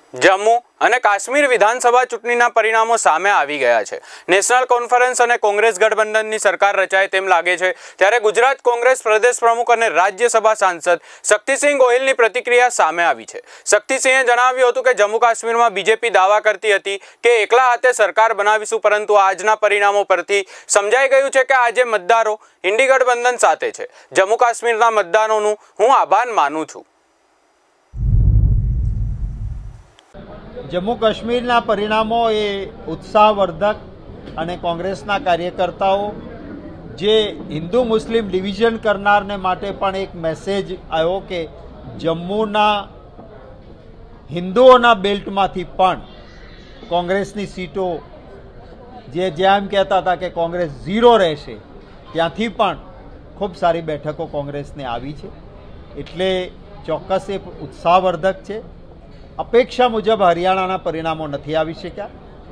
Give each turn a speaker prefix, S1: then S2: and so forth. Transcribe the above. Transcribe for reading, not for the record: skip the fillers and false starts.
S1: જમ્મુ અને કાશ્મીર વિધાનસભા ચૂંટણીના પરિણામો સામે આવી ગયા છે। નેશનલ કોન્ફરન્સ અને કોંગ્રેસ ગઠબંધનની સરકાર રચાય તેમ લાગે છે, ત્યારે ગુજરાત કોંગ્રેસ પ્રદેશ પ્રમુખ અને રાજ્યસભા સાંસદ શક્તિસિંહ ગોહિલની પ્રતિક્રિયા સામે આવી છે। શક્તિસિંહે જણાવ્યું હતું કે જમ્મુ કાશ્મીરમાં બીજેપી દાવા કરતી હતી કે એકલા હાથે સરકાર બનાવીશું, પરંતુ આજના પરિણામો પરથી સમજાઈ ગયું છે કે આજે મતદારો ઇન્ડી ગઠબંધન સાથે છે। જમ્મુ કાશ્મીરના મતદારોનું હું આભાર માનું છું।
S2: जम्मू काश्मीरना परिणामों ए उत्साहवर्धक अने कांग्रेसना कार्यकर्ताओं जे हिंदू मुस्लिम डिविजन करनार ने माटे पण एक मेसेज आयो के जम्मूना हिंदुओना बेल्टमांथी पण कांग्रेसनी सीटों जे जेम कहता था कि कांग्रेस 0 रहेशे त्यांथी पण खूब सारी बैठकों कांग्रेसने आवी छे, एटले चौक्कस ए उत्साहवर्धक छे। अपेक्षा मुजब हरियाणाना परिणामों नहीं आवी शक्या।